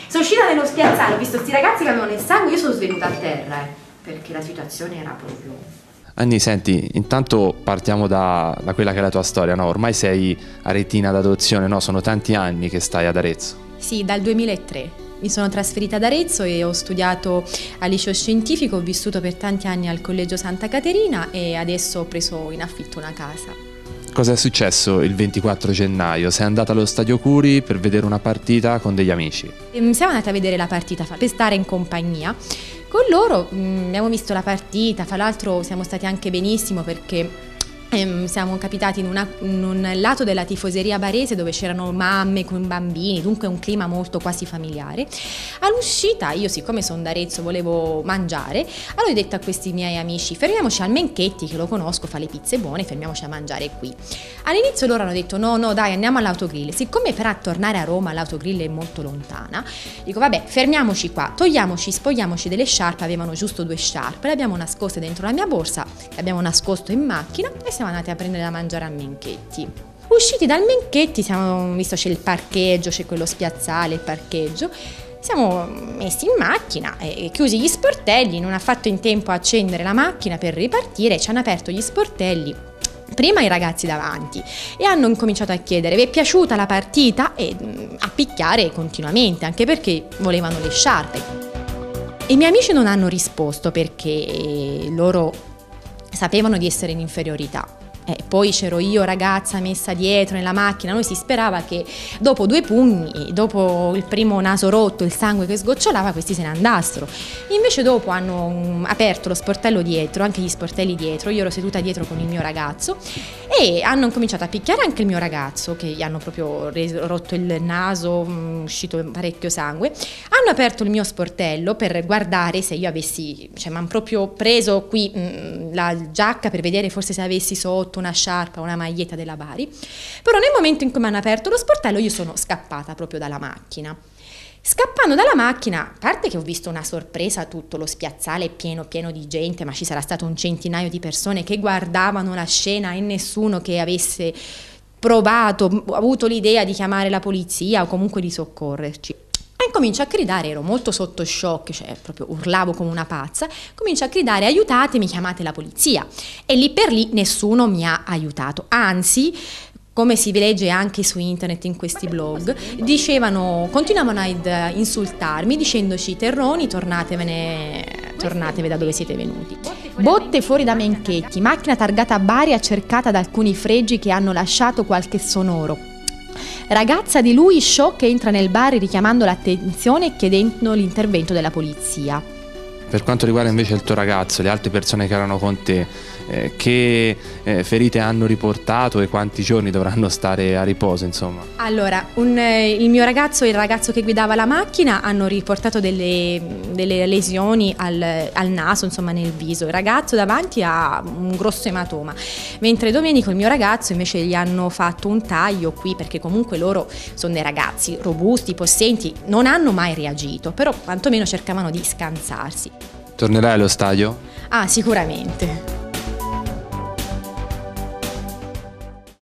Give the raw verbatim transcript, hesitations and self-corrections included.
Sono uscita nello spiazzale, ho visto questi ragazzi che avevano il sangue, io sono svenuta a terra, eh, perché la situazione era proprio... Anni, senti, intanto partiamo da, da quella che è la tua storia, no? Ormai sei aretina d'adozione, no? Sono tanti anni che stai ad Arezzo. Sì, dal duemilatré. Mi sono trasferita ad Arezzo e ho studiato al liceo scientifico, ho vissuto per tanti anni al Collegio Santa Caterina e adesso ho preso in affitto una casa. Cosa è successo il ventiquattro gennaio? Sei andata allo Stadio Curi per vedere una partita con degli amici. Siamo andati a vedere la partita per stare in compagnia. Con loro mh, abbiamo visto la partita, fra l'altro siamo stati anche benissimo perché ehm, siamo capitati in, una, in un lato della tifoseria barese dove c'erano mamme con bambini, dunque un clima molto quasi familiare. All'uscita io, siccome sono d'Arezzo, volevo mangiare, allora ho detto a questi miei amici fermiamoci al Menchetti, che lo conosco, fa le pizze buone, fermiamoci a mangiare qui. All'inizio loro hanno detto no no dai, andiamo all'autogrill. Siccome per tornare a Roma l'autogrill è molto lontana, dico vabbè, fermiamoci qua, togliamoci, spogliamoci delle sciarpe. Avevano giusto due sciarpe, le abbiamo nascoste dentro la mia borsa, le abbiamo nascosto in macchina e siamo andati a prendere da mangiare a Menchetti. Usciti dal Menchetti, siamo visto c'è il parcheggio, c'è quello spiazzale, il parcheggio. Siamo messi in macchina e chiusi gli sportelli, non ha fatto in tempo a accendere la macchina per ripartire, ci hanno aperto gli sportelli prima i ragazzi davanti e hanno incominciato a chiedere vi è piaciuta la partita e a picchiare continuamente, anche perché volevano le sciarpe. I miei amici non hanno risposto perché loro sapevano di essere in inferiorità. E poi c'ero io ragazza messa dietro nella macchina, noi si sperava che dopo due pugni, dopo il primo naso rotto, il sangue che sgocciolava, questi se ne andassero. Invece dopo hanno um, aperto lo sportello dietro, anche gli sportelli dietro, io ero seduta dietro con il mio ragazzo e hanno cominciaato a picchiare anche il mio ragazzo, che gli hanno proprio reso, rotto il naso, um, uscito parecchio sangue. Hanno aperto il mio sportello per guardare se io avessi, cioè mi hanno proprio preso qui um, la giacca per vedere forse se avessi sotto una sciarpa, una maglietta della Bari, però nel momento in cui mi hanno aperto lo sportello io sono scappata proprio dalla macchina. Scappando dalla macchina, a parte che ho visto una sorpresa, tutto lo spiazzale pieno pieno di gente, ma ci sarà stato un centinaio di persone che guardavano la scena e nessuno che avesse provato, avuto l'idea di chiamare la polizia o comunque di soccorrerci. E comincio a gridare, ero molto sotto shock, cioè proprio urlavo come una pazza, comincio a gridare aiutatemi, chiamate la polizia. E lì per lì nessuno mi ha aiutato, anzi, come si legge anche su internet in questi blog, dicevano, continuavano ad insultarmi dicendoci terroni, tornatevene, tornatevi da dove siete venuti. Botte fuori da Menchetti, macchina targata a Bari accercata da alcuni fregi che hanno lasciato qualche sonoro. Ragazza di lui shock entra nel bar richiamando l'attenzione e chiedendo l'intervento della polizia. Per quanto riguarda invece il tuo ragazzo, le altre persone che erano con te, eh, che eh, ferite hanno riportato e quanti giorni dovranno stare a riposo, insomma? Allora, un, eh, il mio ragazzo e il ragazzo che guidava la macchina hanno riportato delle, delle lesioni al, al naso, insomma nel viso. Il ragazzo davanti ha un grosso ematoma, mentre Domenico, il mio ragazzo, invece gli hanno fatto un taglio qui perché comunque loro sono dei ragazzi robusti, possenti, non hanno mai reagito, però quantomeno cercavano di scansarsi. Tornerai allo stadio? Ah, sicuramente.